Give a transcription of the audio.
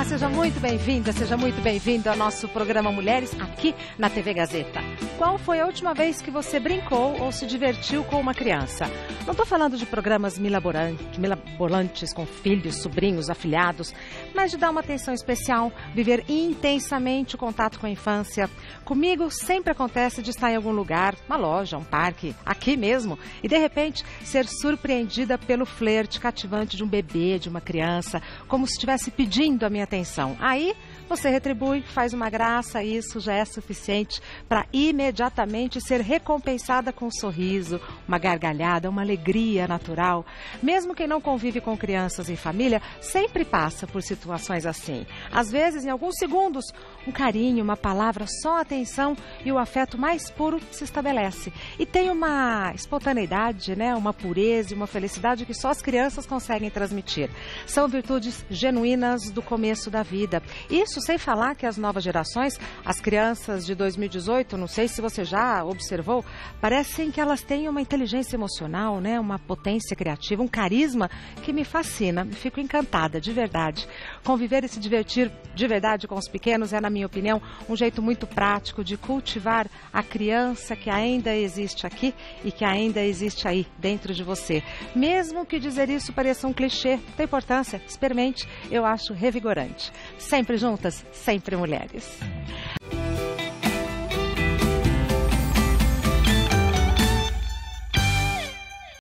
seja muito bem-vinda, seja muito bem-vindo ao nosso programa Mulheres aqui na TV Gazeta. Qual foi a última vez que você brincou ou se divertiu com uma criança? Não estou falando de programas milaborantes com filhos, sobrinhos, afilhados, mas de dar uma atenção especial, viver intensamente o contato com a infância. Comigo sempre acontece de estar em algum lugar, uma loja, um parque, aqui mesmo, e de repente ser surpreendida pelo flerte cativante de um bebê, de uma criança, como se estivesse pedindo a minha atenção. Aí você retribui, faz uma graça, e isso já é suficiente para imediatamente ser recompensada com um sorriso, uma gargalhada, uma alegria natural. Mesmo quem não convive com crianças em família, sempre passa por situações assim. Às vezes, em alguns segundos, um carinho, uma palavra, só atenção e o afeto mais puro se estabelece. E tem uma espontaneidade, né? Uma pureza e uma felicidade que só as crianças conseguem transmitir. São virtudes genuínas do começo da vida. Isso sem falar que as novas gerações, as crianças de 2018, não sei se você já observou, parecem que elas têm uma inteligência emocional, né? Uma potência criativa, um carisma que me fascina. Fico encantada, de verdade. Conviver e se divertir de verdade com os pequenos é, na minha opinião, um jeito muito prático de cultivar a criança que ainda existe aqui e que ainda existe aí dentro de você. Mesmo que dizer isso pareça um clichê, tem importância, experimente, eu acho revigorante. Sempre juntas, sempre mulheres.